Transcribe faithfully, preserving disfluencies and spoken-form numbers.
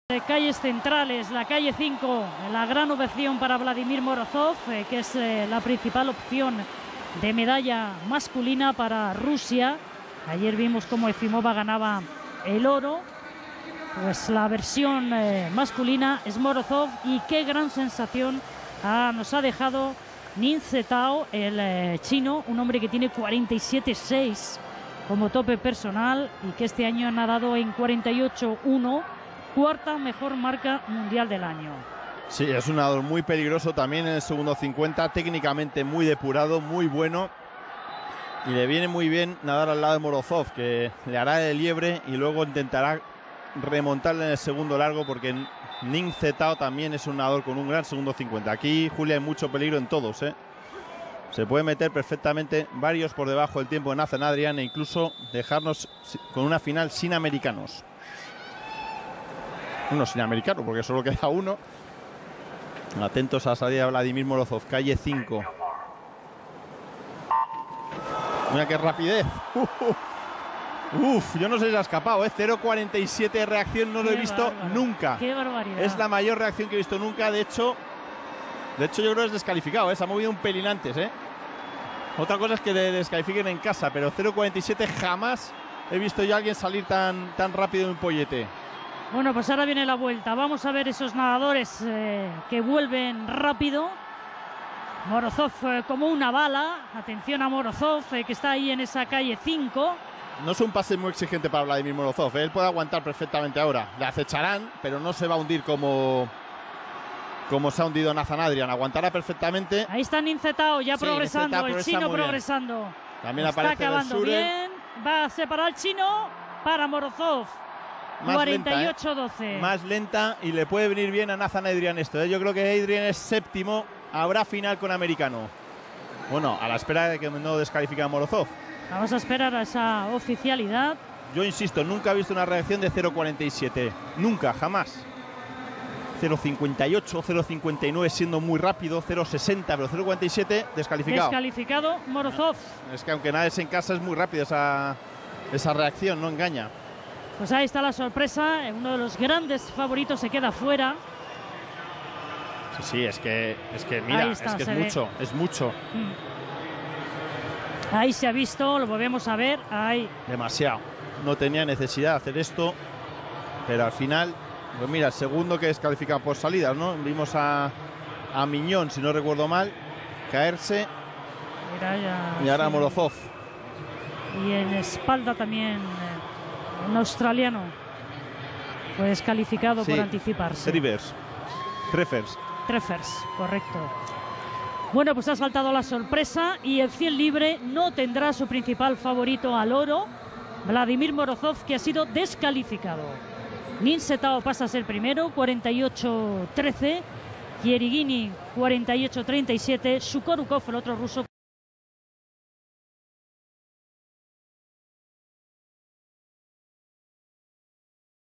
De calles centrales, la calle cinco, la gran ovación para Vladimir Morozov, eh, que es eh, la principal opción de medalla masculina para Rusia. Ayer vimos cómo Efimova ganaba el oro. Pues la versión eh, masculina es Morozov, y qué gran sensación ah, nos ha dejado Nin Zhetao, el eh, chino, un hombre que tiene cuarenta y siete seis como tope personal y que este año ha nadado en cuarenta y ocho uno. Cuarta mejor marca mundial del año. Sí, es un nadador muy peligroso también en el segundo cincuenta, técnicamente muy depurado, muy bueno. Y le viene muy bien nadar al lado de Morozov, que le hará de liebre y luego intentará remontarle en el segundo largo, porque Nin Zhetao también es un nadador con un gran segundo cincuenta. Aquí, Julia, hay mucho peligro en todos, ¿eh? Se puede meter perfectamente varios por debajo del tiempo de Nathan Adrian e incluso dejarnos con una final sin americanos. Uno sin americano, porque solo queda uno. Atentos a la salida de Vladimir Morozov, calle cinco. Mira qué rapidez. Uh, uh. Uf, yo no sé si se ha escapado, ¿eh? cero cuarenta y siete de reacción, no lo Qué he visto bárbaro. nunca. Qué barbaridad. Es la mayor reacción que he visto nunca. De hecho, de hecho yo creo que es descalificado, ¿eh? Se ha movido un pelín antes, ¿eh? Otra cosa es que le descalifiquen en casa, pero cero cuarenta y siete jamás he visto yo a alguien salir tan, tan rápido en un pollete. Bueno, pues ahora viene la vuelta. Vamos a ver esos nadadores eh, que vuelven rápido. Morozov eh, como una bala. Atención a Morozov, eh, que está ahí en esa calle cinco. No es un pase muy exigente para Vladimir Morozov, ¿eh? Él puede aguantar perfectamente ahora. Le acecharán, pero no se va a hundir como, como se ha hundido Nathan Adrian. Aguantará perfectamente. Ahí está Nin Zhetao ya Sí, progresando, Nin Zhetao el progresa chino muy bien. progresando. También Está aparece acabando Versuren. bien. Va a separar el chino para Morozov. Más cuarenta y lenta, ocho doce. ¿eh? Más lenta, y le puede venir bien a Nathan Adrian esto, ¿eh? Yo creo que Adrian es séptimo. Habrá final con americano. Bueno, a la espera de que no descalifique a Morozov. Vamos a esperar a esa oficialidad. Yo insisto, nunca he visto una reacción de cero cuarenta y siete. Nunca, jamás. cero cincuenta y ocho, cero cincuenta y nueve siendo muy rápido, cero sesenta, pero cero cuarenta y siete descalificado. Descalificado Morozov. Es que aunque nades en casa es muy rápido esa, esa reacción, no engaña. Pues ahí está la sorpresa. Uno de los grandes favoritos se queda fuera. Sí, sí, es que, es que mira, Ahí está, es que es se ve. mucho, es mucho. Mm. Ahí se ha visto, lo volvemos a ver. Ahí. Demasiado. No tenía necesidad de hacer esto, pero al final, pues mira, el segundo que descalifican por salidas, ¿no? Vimos a, a Miñón, si no recuerdo mal, caerse. Mira ya, Y ahora sí. Morozov. Y en espalda también eh, un australiano fue descalificado Sí, por anticiparse. Trivers. Treffers. Treffers, correcto. Bueno, pues ha saltado la sorpresa y el cien libre no tendrá su principal favorito al oro, Vladimir Morozov, que ha sido descalificado. Nin Zhetao pasa a ser primero, cuarenta y ocho trece. Yerigini, cuarenta y ocho treinta y siete. Sukorukov, el otro ruso,